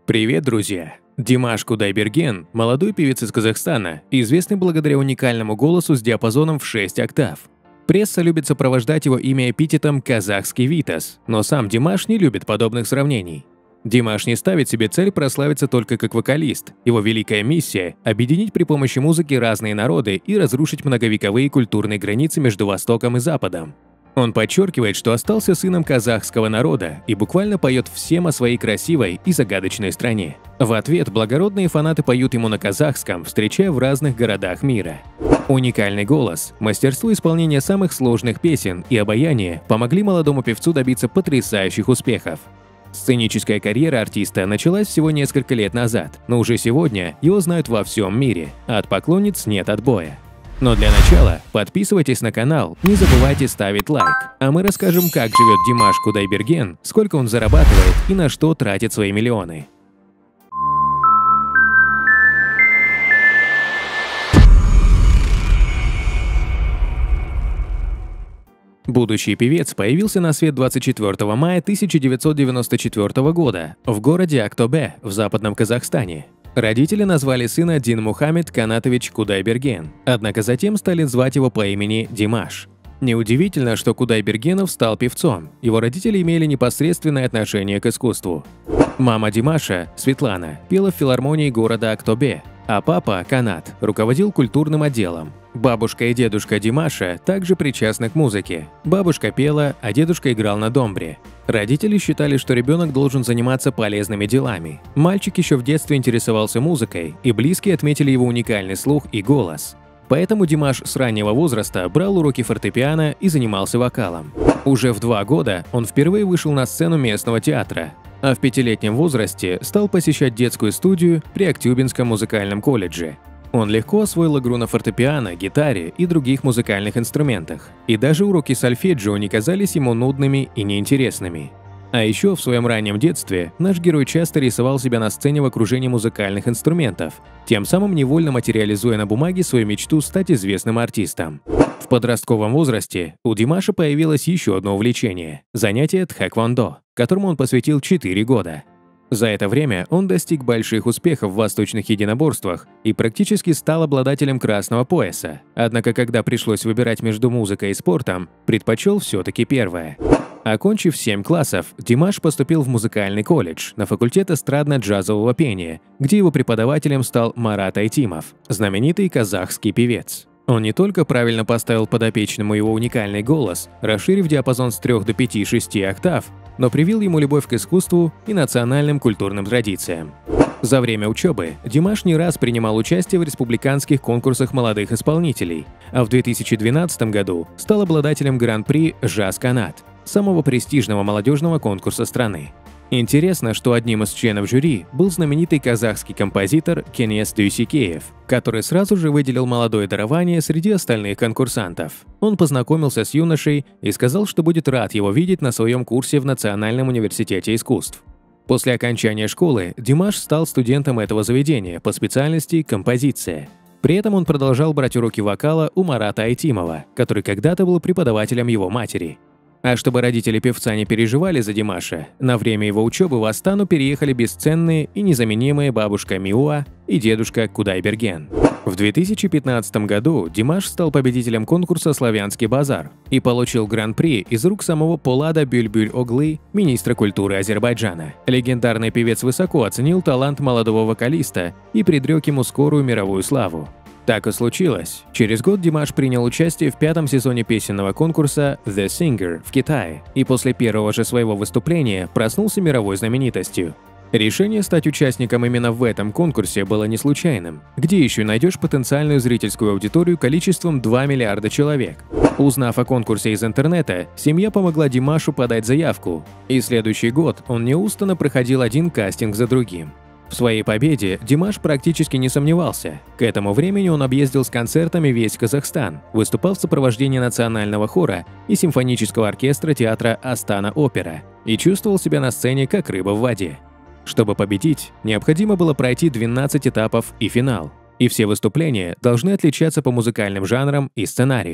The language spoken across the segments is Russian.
Привет, друзья! Димаш Кудайберген – молодой певец из Казахстана, известный благодаря уникальному голосу с диапазоном в 6 октав. Пресса любит сопровождать его имя эпитетом «казахский Витас», но сам Димаш не любит подобных сравнений. Димаш не ставит себе цель прославиться только как вокалист. Его великая миссия – объединить при помощи музыки разные народы и разрушить многовековые культурные границы между Востоком и Западом. Он подчеркивает, что остался сыном казахского народа и буквально поет всем о своей красивой и загадочной стране. В ответ благородные фанаты поют ему на казахском, встречая в разных городах мира. Уникальный голос, мастерство исполнения самых сложных песен и обаяние помогли молодому певцу добиться потрясающих успехов. Сценическая карьера артиста началась всего несколько лет назад, но уже сегодня его знают во всем мире, а от поклонниц нет отбоя. Но для начала подписывайтесь на канал, не забывайте ставить лайк, а мы расскажем, как живет Димаш Кудайберген, сколько он зарабатывает и на что тратит свои миллионы. Будущий певец появился на свет 24 мая 1994 года в городе Актобе в западном Казахстане. Родители назвали сына Дин Мухаммед Канатович Кудайберген, однако затем стали звать его по имени Димаш. Неудивительно, что Кудайбергенов стал певцом, его родители имели непосредственное отношение к искусству. Мама Димаша, Светлана, пела в филармонии города Актобе, а папа, Канат, руководил культурным отделом. Бабушка и дедушка Димаша также причастны к музыке. Бабушка пела, а дедушка играл на домбре. Родители считали, что ребенок должен заниматься полезными делами. Мальчик еще в детстве интересовался музыкой, и близкие отметили его уникальный слух и голос. Поэтому Димаш с раннего возраста брал уроки фортепиано и занимался вокалом. Уже в 2 года он впервые вышел на сцену местного театра, а в 5-летнем возрасте стал посещать детскую студию при Актюбинском музыкальном колледже. Он легко освоил игру на фортепиано, гитаре и других музыкальных инструментах, и даже уроки сольфеджио не казались ему нудными и неинтересными. А еще в своем раннем детстве наш герой часто рисовал себя на сцене в окружении музыкальных инструментов, тем самым невольно материализуя на бумаге свою мечту стать известным артистом. В подростковом возрасте у Димаша появилось еще одно увлечение – занятие тхэквондо, которому он посвятил 4 года. За это время он достиг больших успехов в восточных единоборствах и практически стал обладателем красного пояса. Однако, когда пришлось выбирать между музыкой и спортом, предпочел все-таки первое. Окончив 7 классов, Димаш поступил в музыкальный колледж на факультет эстрадно-джазового пения, где его преподавателем стал Марат Айтимов, знаменитый казахский певец. Он не только правильно поставил подопечному его уникальный голос, расширив диапазон с 3 до 5-6 октав, но привил ему любовь к искусству и национальным культурным традициям. За время учебы Димаш не раз принимал участие в республиканских конкурсах молодых исполнителей, а в 2012 году стал обладателем гран-при «Жаз Канат», самого престижного молодежного конкурса страны. Интересно, что одним из членов жюри был знаменитый казахский композитор Кенес Дюйсикеев, который сразу же выделил молодое дарование среди остальных конкурсантов. Он познакомился с юношей и сказал, что будет рад его видеть на своем курсе в Национальном университете искусств. После окончания школы Димаш стал студентом этого заведения по специальности композиция. При этом он продолжал брать уроки вокала у Марата Айтимова, который когда-то был преподавателем его матери. А чтобы родители певца не переживали за Димаша, на время его учебы в Астану переехали бесценные и незаменимые бабушка Миуа и дедушка Кудайберген. В 2015 году Димаш стал победителем конкурса «Славянский базар» и получил гран-при из рук самого Полада Бюльбюль-Оглы, министра культуры Азербайджана. Легендарный певец высоко оценил талант молодого вокалиста и предрек ему скорую мировую славу. Так и случилось. Через год Димаш принял участие в 5-м сезоне песенного конкурса The Singer в Китае и после первого же своего выступления проснулся мировой знаменитостью. Решение стать участником именно в этом конкурсе было не случайным. Где еще найдешь потенциальную зрительскую аудиторию количеством 2 миллиарда человек? Узнав о конкурсе из интернета, семья помогла Димашу подать заявку, и следующий год он неустанно проходил один кастинг за другим. В своей победе Димаш практически не сомневался. К этому времени он объездил с концертами весь Казахстан, выступал в сопровождении национального хора и симфонического оркестра театра Астана-Опера и чувствовал себя на сцене как рыба в воде. Чтобы победить, необходимо было пройти 12 этапов и финал, и все выступления должны отличаться по музыкальным жанрам и сценарию.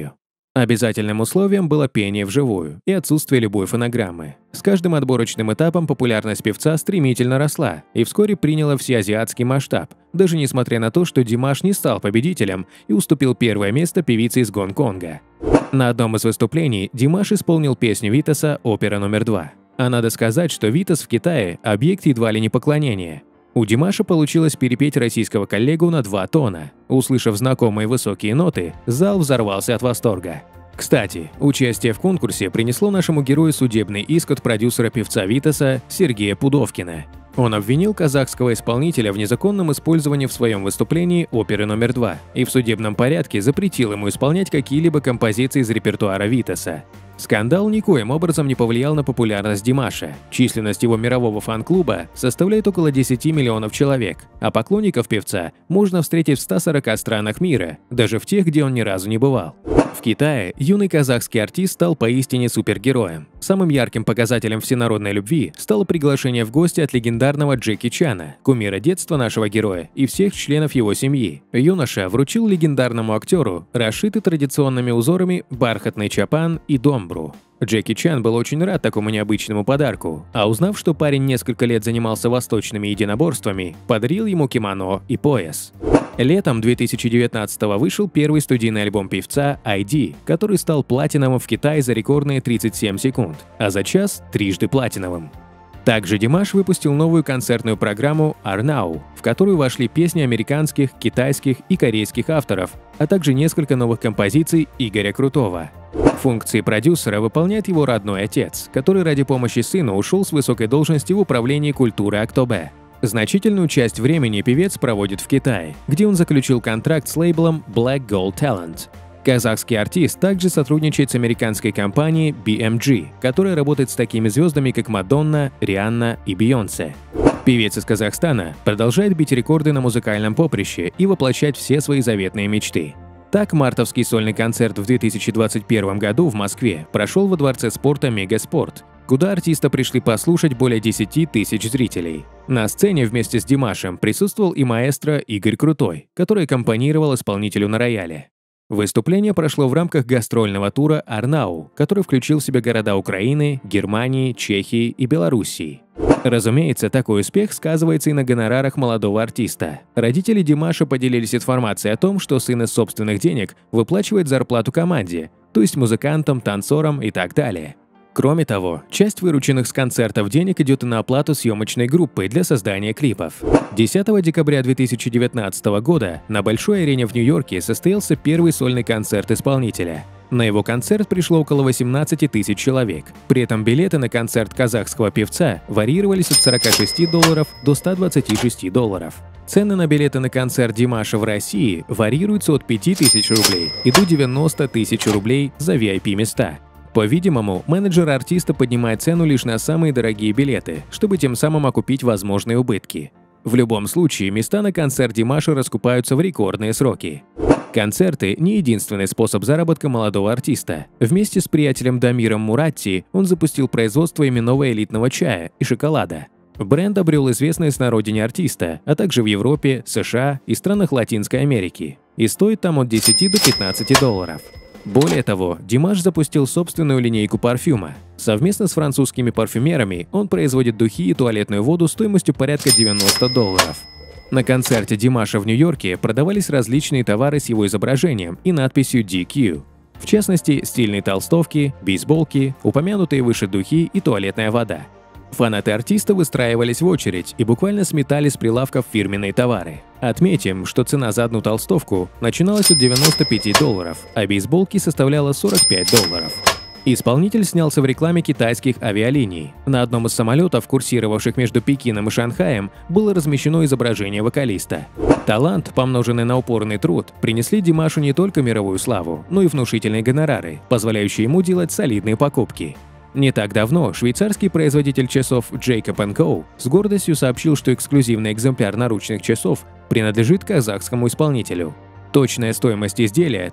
Обязательным условием было пение вживую и отсутствие любой фонограммы. С каждым отборочным этапом популярность певца стремительно росла и вскоре приняла всеазиатский масштаб, даже несмотря на то, что Димаш не стал победителем и уступил первое место певице из Гонконга. На одном из выступлений Димаш исполнил песню Витаса «Опера номер 2». А надо сказать, что Витас в Китае – объект едва ли не поклонения. У Димаша получилось перепеть российского коллегу на 2 тона. Услышав знакомые высокие ноты, зал взорвался от восторга. Кстати, участие в конкурсе принесло нашему герою судебный иск от продюсера певца Витаса Сергея Пудовкина. Он обвинил казахского исполнителя в незаконном использовании в своем выступлении оперы номер 2 и в судебном порядке запретил ему исполнять какие-либо композиции из репертуара Витаса. Скандал никоим образом не повлиял на популярность Димаша. Численность его мирового фан-клуба составляет около 10 миллионов человек, а поклонников певца можно встретить в 140 странах мира, даже в тех, где он ни разу не бывал. В Китае юный казахский артист стал поистине супергероем. Самым ярким показателем всенародной любви стало приглашение в гости от легендарного Джеки Чана, кумира детства нашего героя и всех членов его семьи. Юноша вручил легендарному актеру расшитый традиционными узорами бархатный чапан и домбру. Джеки Чан был очень рад такому необычному подарку, а узнав, что парень несколько лет занимался восточными единоборствами, подарил ему кимоно и пояс. Летом 2019-го вышел первый студийный альбом певца ID, который стал платиновым в Китае за рекордные 37 секунд, а за час – трижды платиновым. Также Димаш выпустил новую концертную программу Arnau, в которую вошли песни американских, китайских и корейских авторов, а также несколько новых композиций Игоря Крутого. Функции продюсера выполняет его родной отец, который ради помощи сыну ушел с высокой должности в управлении культуры Актобе. Значительную часть времени певец проводит в Китае, где он заключил контракт с лейблом Black Gold Talent. Казахский артист также сотрудничает с американской компанией BMG, которая работает с такими звездами, как Мадонна, Рианна и Бейонсе. Певец из Казахстана продолжает бить рекорды на музыкальном поприще и воплощать все свои заветные мечты. Так, мартовский сольный концерт в 2021 году в Москве прошел во Дворце спорта «Мегаспорт», куда артиста пришли послушать более 10 тысяч зрителей. На сцене вместе с Димашем присутствовал и маэстро Игорь Крутой, который аккомпанировал исполнителю на рояле. Выступление прошло в рамках гастрольного тура «Арнау», который включил в себя города Украины, Германии, Чехии и Белоруссии. Разумеется, такой успех сказывается и на гонорарах молодого артиста. Родители Димаша поделились информацией о том, что сын из собственных денег выплачивает зарплату команде, то есть музыкантам, танцорам и так далее. Кроме того, часть вырученных с концертов денег идет и на оплату съемочной группы для создания клипов. 10 декабря 2019 года на Большой арене в Нью-Йорке состоялся первый сольный концерт исполнителя. На его концерт пришло около 18 тысяч человек. При этом билеты на концерт казахского певца варьировались от $46 до $126. Цены на билеты на концерт Димаша в России варьируются от 5000 рублей и до 90 тысяч рублей за VIP-места. По-видимому, менеджер артиста поднимает цену лишь на самые дорогие билеты, чтобы тем самым окупить возможные убытки. В любом случае, места на концерт Димаша раскупаются в рекордные сроки. Концерты – не единственный способ заработка молодого артиста. Вместе с приятелем Дамиром Муратти он запустил производство именного элитного чая и шоколада. Бренд обрел известность на родине артиста, а также в Европе, США и странах Латинской Америки. И стоит там от 10 до $15. Более того, Димаш запустил собственную линейку парфюма. Совместно с французскими парфюмерами он производит духи и туалетную воду стоимостью порядка $90. На концерте Димаша в Нью-Йорке продавались различные товары с его изображением и надписью DQ. В частности, стильные толстовки, бейсболки, упомянутые выше духи и туалетная вода. Фанаты артиста выстраивались в очередь и буквально сметали с прилавков фирменные товары. Отметим, что цена за одну толстовку начиналась от $95, а бейсболки составляла $45. Исполнитель снялся в рекламе китайских авиалиний. На одном из самолетов, курсировавших между Пекином и Шанхаем, было размещено изображение вокалиста. Талант, помноженный на упорный труд, принесли Димашу не только мировую славу, но и внушительные гонорары, позволяющие ему делать солидные покупки. Не так давно швейцарский производитель часов Jacob & Co. с гордостью сообщил, что эксклюзивный экземпляр наручных часов принадлежит казахскому исполнителю. Точная стоимость изделия –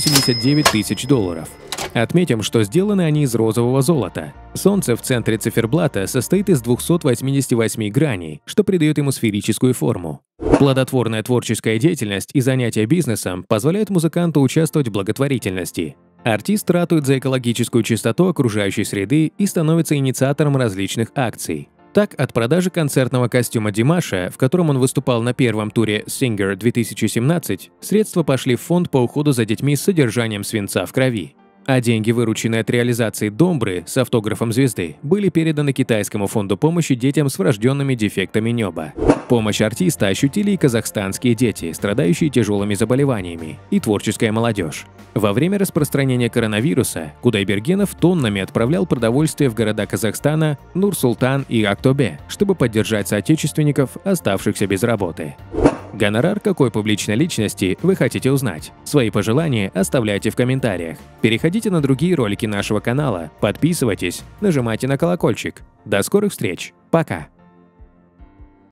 $389 тысяч. Отметим, что сделаны они из розового золота. Солнце в центре циферблата состоит из 288 граней, что придает ему сферическую форму. Плодотворная творческая деятельность и занятия бизнесом позволяют музыканту участвовать в благотворительности. Артист ратует за экологическую чистоту окружающей среды и становится инициатором различных акций. Так, от продажи концертного костюма Димаша, в котором он выступал на первом туре Singer 2017, средства пошли в фонд по уходу за детьми с содержанием свинца в крови. А деньги, вырученные от реализации «Домбры» с автографом звезды, были переданы Китайскому фонду помощи детям с врожденными дефектами неба. Помощь артиста ощутили и казахстанские дети, страдающие тяжелыми заболеваниями, и творческая молодежь. Во время распространения коронавируса Кудайбергенов тоннами отправлял продовольствие в города Казахстана Нур-Султан и Актобе, чтобы поддержать соотечественников, оставшихся без работы. Гонорар какой публичной личности вы хотите узнать? Свои пожелания оставляйте в комментариях. Переходите на другие ролики нашего канала, подписывайтесь, нажимайте на колокольчик. До скорых встреч. Пока.